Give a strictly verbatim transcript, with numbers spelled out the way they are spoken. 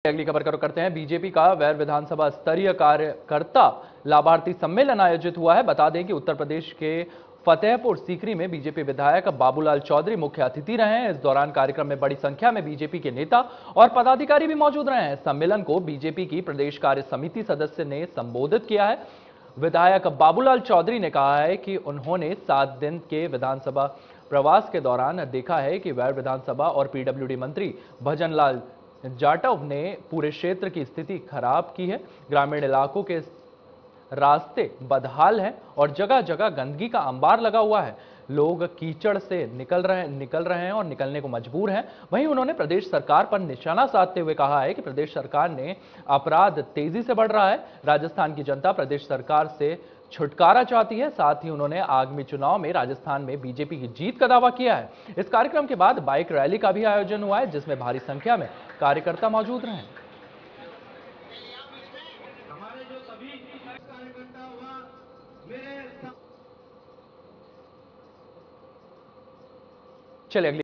चलिए अगली खबर करो करते हैं। बीजेपी का वैर विधानसभा स्तरीय कार्यकर्ता लाभार्थी सम्मेलन आयोजित हुआ है। बता दें कि उत्तर प्रदेश के फतेहपुर सीकरी में बीजेपी विधायक बाबूलाल चौधरी मुख्य अतिथि रहे हैं। इस दौरान कार्यक्रम में बड़ी संख्या में बीजेपी के नेता और पदाधिकारी भी मौजूद रहे हैं। सम्मेलन को बीजेपी की प्रदेश कार्य समिति सदस्य ने संबोधित किया है। विधायक बाबूलाल चौधरी ने कहा है कि उन्होंने सात दिन के विधानसभा प्रवास के दौरान देखा है कि वैर विधानसभा और पीडब्ल्यूडी मंत्री भजनलाल जाटव ने पूरे क्षेत्र की स्थिति खराब की है। ग्रामीण इलाकों के रास्ते बदहाल हैं और जगह जगह गंदगी का अंबार लगा हुआ है। लोग कीचड़ से निकल रहे निकल रहे हैं और निकलने को मजबूर हैं। वहीं उन्होंने प्रदेश सरकार पर निशाना साधते हुए कहा है कि प्रदेश सरकार ने अपराध तेजी से बढ़ रहा है। राजस्थान की जनता प्रदेश सरकार से छुटकारा चाहती है। साथ ही उन्होंने आगामी चुनाव में राजस्थान में बीजेपी की जीत का दावा किया है। इस कार्यक्रम के बाद बाइक रैली का भी आयोजन हुआ है, जिसमें भारी संख्या में कार्यकर्ता मौजूद रहे। चलिए अगली